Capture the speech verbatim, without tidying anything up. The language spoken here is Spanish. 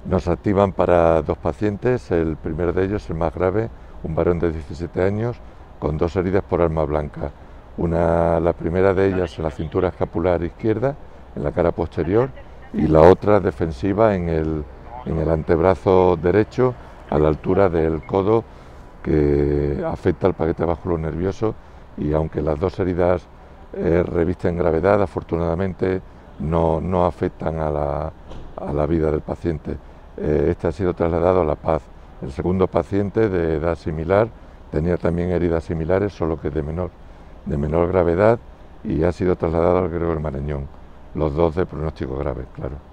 Nos activan para dos pacientes, el primero de ellos, el más grave, un varón de diecisiete años con dos heridas por arma blanca. Una, la primera de ellas en la cintura escapular izquierda, en la cara posterior, y la otra defensiva en el, en el antebrazo derecho, a la altura del codo, que afecta al paquete vasculonervioso, y aunque las dos heridas eh, revisten gravedad, afortunadamente no, no afectan a la, a la vida del paciente. Eh, este ha sido trasladado a La Paz. El segundo paciente, de edad similar, tenía también heridas similares, solo que de menor, de menor gravedad, y ha sido trasladado al Gregorio Marañón, los dos de pronóstico grave, claro.